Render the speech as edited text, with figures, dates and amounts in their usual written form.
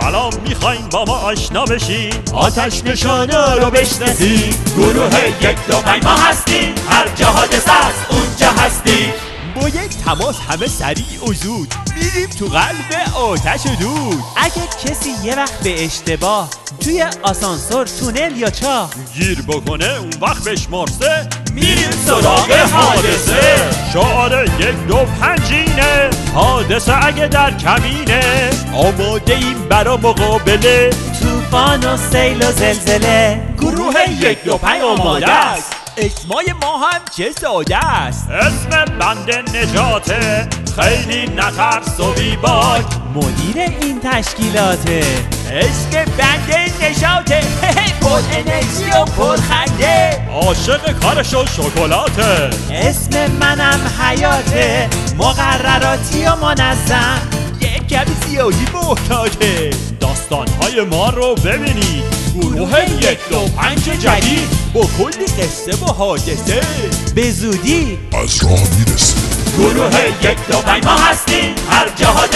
الان میخوایم با ما آشنا بشیم، آتش نشانا رو بشناسیم. گروه 1 2 5 ما هستیم، هر جا حادثه است اونجا هستیم. با یک تماس همه سریع و زود میریم تو قلب آتش و دود. اگه کسی یه وقت به اشتباه توی آسانسور، تونل یا چاه گیر بکنه اون وقت بشمارسه، میریم سراغ حادثه. شعار 1 2 5 اینه، حادثه اگه در کمینه، آماده ایم برا مقابله، طوفان و سیل و زلزله. گروه 1 2 5 آماده است. اسمای ما هم چه ساده است. اسم بند نجاته، خیلی نترس و بیباک، مدیر این تشکیلاته. اسم بند نشاطه، پر انرژی و پر خنده، عاشق کارش و شکلاته. اسم منم حیاته، مقرراتی و منظم، یک کمی زیادی محتاطه. داستانهای ما رو ببینید، گروه 1 2 5 جدید با کلی قصه و حادثه به زودی از راه میرسه. گروه 1 2 5 ما هستیم، هر جا حادثه